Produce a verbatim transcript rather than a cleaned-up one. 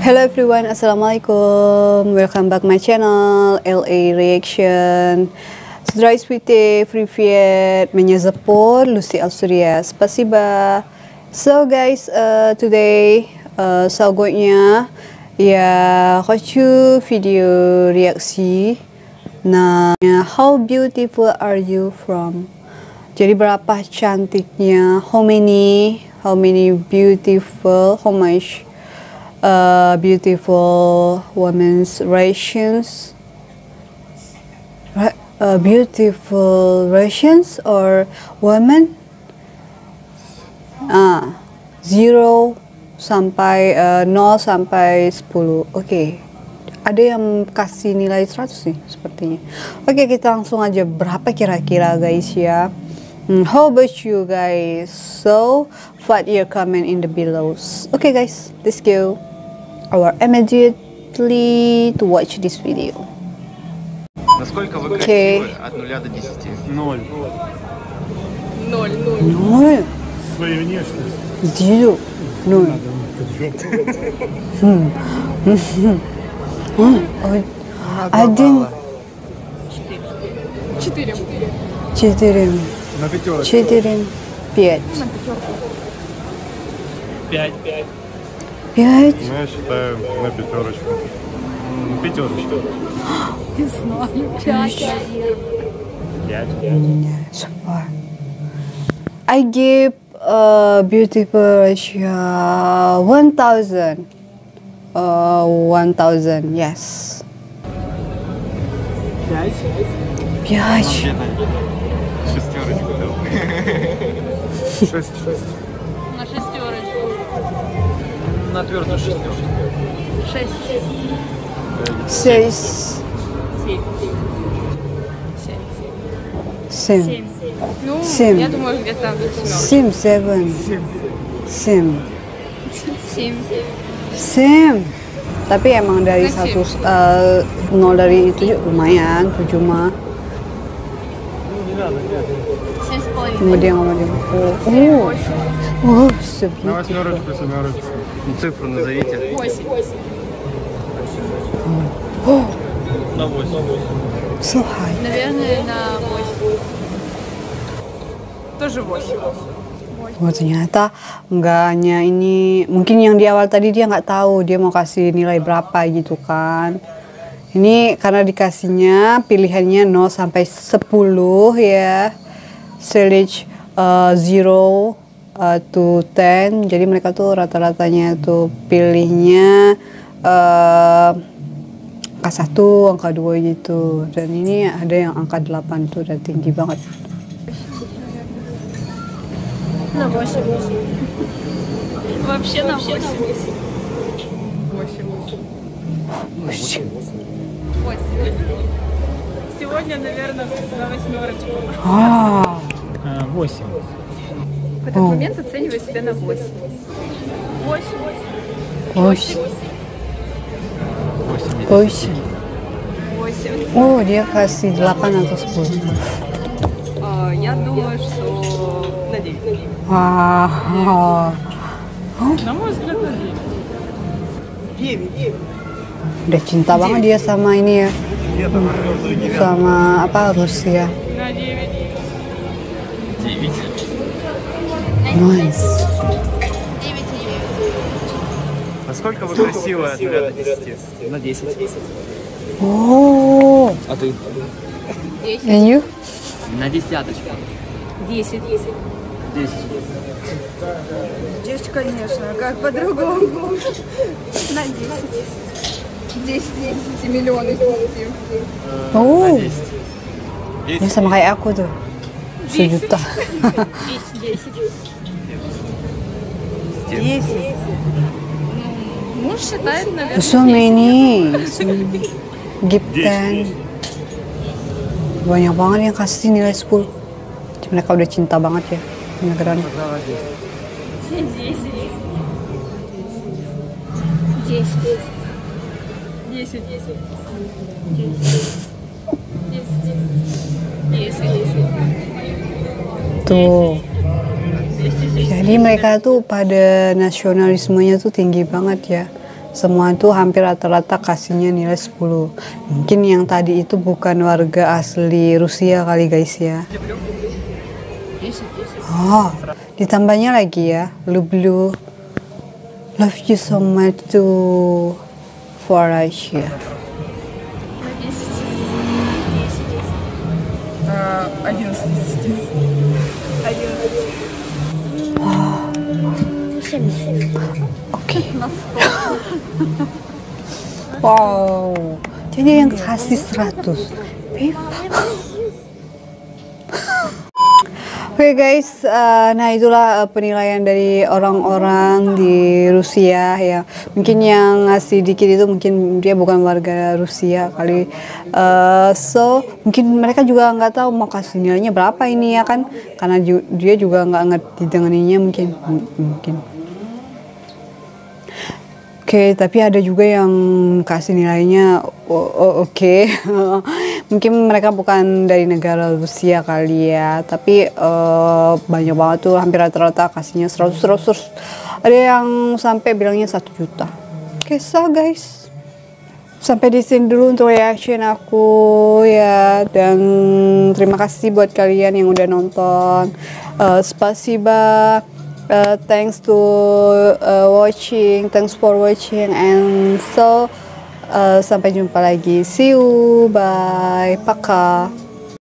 Hello everyone, assalamualaikum. Welcome back my channel L A Reaction. Здравствуйте, привет. Меня зовут Lucy Alsuria. Спасибо. So guys, uh, today uh, selanjutnya ya хочу video reaksi. Nah, how beautiful are you from? Jadi berapa cantiknya? How many? How many beautiful? How much? Uh, beautiful women's rations, uh, beautiful rations or women, ah, zero sampai uh, nol sampai sepuluh. Oke, okay. Ada yang kasih nilai seratus nih sepertinya. Oke, okay, kita langsung aja berapa kira-kira guys ya. Hmm, how about you guys? So, put your comment in the below. Okay guys, let's go. Our immediately to watch this video. Насколько вы красивы от нуля до десяти? Ноль. Ноль. Ноль. Своей внешности. Зero. Ноль. Один. Четыре. Четыре. На пятерочку. Четыре. Пять. Пять. Пять. Пять. Ну, я считаю на пятерочку. Пятерочку. Не знаю. Пять. Пять. So far. I give a beautiful ratio one thousand. Uh, one thousand. Yes. Пять. Пять. Шестерочку дал. Шесть. Шесть. На шестерочку. На твердую шестерочку. Шесть. Шесть. Семь. Семь. Ну, Семь. я думаю, где-то семерочка. Семь. Seven. Семь. Семь. Sem, tapi emang dari satu uh, nol dari itu lumayan tujuh mah. Семь с половиной. Kemudian kemudian oh oh oh so На beautiful. восьмерочку, семерочку. Ну, цифру назовите. Восемь. На восемь. So high. Наверное, на восемь. Тоже восемь. Oh, ternyata nggak hanya ini, mungkin yang di awal tadi dia nggak tahu dia mau kasih nilai berapa gitu kan. Ini karena dikasihnya pilihannya nol sampai sepuluh ya, stage uh, zero uh, to ten. Jadi mereka tuh rata-ratanya tuh pilihnya uh, angka satu, angka dua gitu. Dan ini ada yang angka delapan tuh udah tinggi banget. На восемь. Вообще на восемь. Восемь. Восемь. Восемь. Сегодня, наверное, на восьмерочку. А, Восемь. В этот момент оцениваю себя на восемь. Восемь. восемь. Восемь. Восемь. Oh, dia kasih delapan atau sepuluh. А, Я думаю, что на девять. Wah, На мой взгляд, на девять. udah cinta banget dia sama ini ya, sama apa Rusia. На девять. Nice. Насколько вы красивы от нуля до десяти? На десять. Oh, А ты? and you? На десяточку. Десять. Десять. Десять, конечно. Как по-другому? На десять. Десять, десять миллионов. Oh, dia sama kayak aku tuh, sejuta. Десять, десять. Десять. Муж считает, наверное, So many, so many. Give ten. Banyak banget yang kasih nilai sepuluh. Mereka udah cinta banget ya, beneran. десять. Десять. Десять. Десять. Десять. Tuh. Jadi mereka tuh pada nasionalismenya tuh tinggi banget ya. semua itu hampir rata-rata kasihnya nilai sepuluh. Mungkin yang tadi itu bukan warga asli Rusia kali guys ya. Oh, ditambahnya lagi ya, lublю. Love you so much too for Russia. Oke. Wow, jadi yang kasih seratus. Oke okay guys, uh, nah itulah uh, penilaian dari orang-orang di Rusia ya. Mungkin yang ngasih dikit itu mungkin dia bukan warga Rusia kali. Uh, so mungkin mereka juga nggak tahu mau kasih nilainya berapa ini ya kan? Karena ju dia juga nggak ngerti dengan ininya mungkin mungkin. Oke, okay, tapi ada juga yang kasih nilainya oh, oh, oke. Okay. Mungkin mereka bukan dari negara Rusia kali ya, tapi uh, banyak banget tuh, hampir rata-rata kasihnya seratus seratus. Ada yang sampai bilangnya satu juta. Oke, okay, so guys. Sampai di sini dulu untuk reaction aku ya, dan terima kasih buat kalian yang udah nonton. Uh, spasiba. Uh, thanks to uh, watching, thanks for watching, and so uh, sampai jumpa lagi, see you, bye, paka.